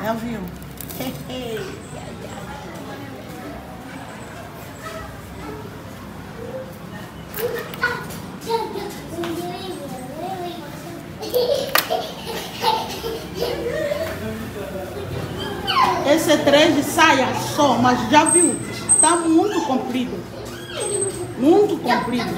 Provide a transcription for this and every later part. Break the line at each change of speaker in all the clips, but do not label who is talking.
Já viu? Esse é 3 de saia só, mas já viu? Tá muito comprido. Muito comprido.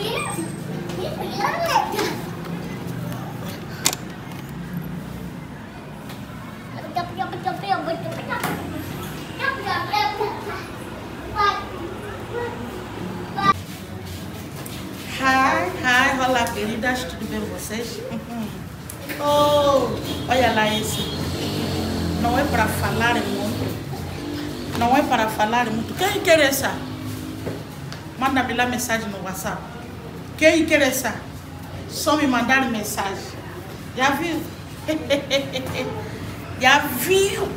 Hi, olá queridas, tudo bem com vocês? Oh, olha lá esse. Não é para falar muito. Não é para falar muito. Quem interessa? Manda-me lá mensagem no WhatsApp. Quem interessa? Só me mandar mensagem. Já viu? Já viu?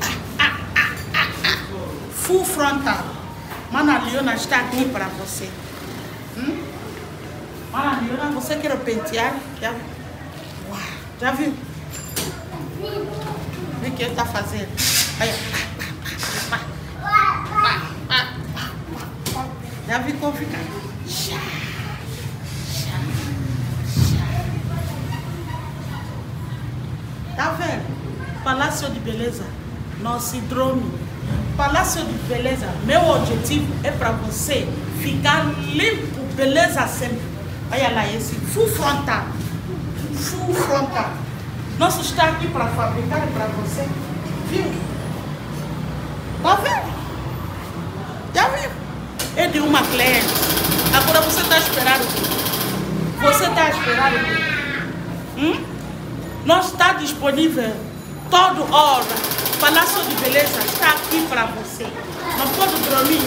Full frontal. Mana Leona está aqui para você. Mana Leona, você quer pentear? Já viu? Uau, já viu? O que ele está fazendo? Olha. Já viu como fica? Tá vendo? Palácio de Beleza, nosso drone. Palácio de Beleza, meu objetivo é para você ficar limpo, beleza sempre. Olha lá esse, full frontal. Full frontal. Nós está aqui para fabricar para você. Viu? Tá vendo? Já viu? É de uma cliente. Agora você está esperando o quê? Você está esperando o quê? Não está disponível toda hora. Palácio de Beleza está aqui para você. Não pode dormir.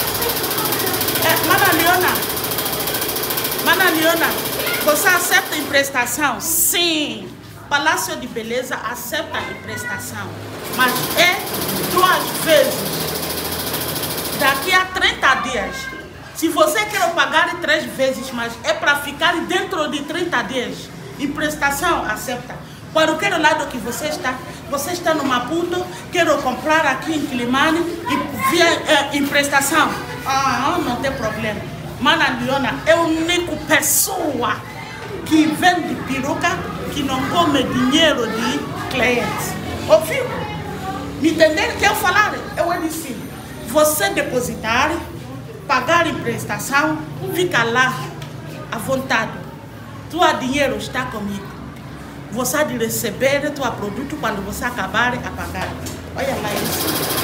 Mana Leona, você aceita emprestação? Sim. Palácio de Beleza aceita emprestação. Mas é 2 vezes. Daqui a 30 dias. Se você quer pagar 3 vezes, mas é para ficar dentro de 30 dias. Emprestação aceita. Para o que lado que você está no Maputo, quero comprar aqui em Quilimane e via emprestação. Não tem problema. Mana Leona é a única pessoa que vende peruca que não come dinheiro de clientes. Ouviu? Me entenderam o que eu falar? Eu disse, você depositar, pagar emprestação, fica lá à vontade. Tua dinheiro está comigo. Você há de receber teu produto quando você acabar a pagar. Olha lá isso.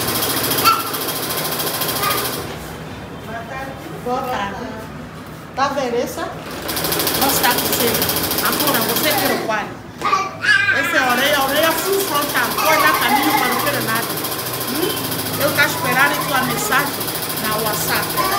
Boa tarde. Tá vendo essa? Não está acontecendo. Agora você quer o qual? Essa é a orelha full frontal. Olha caminho para o que lado. Eu estou esperando a tua mensagem na WhatsApp.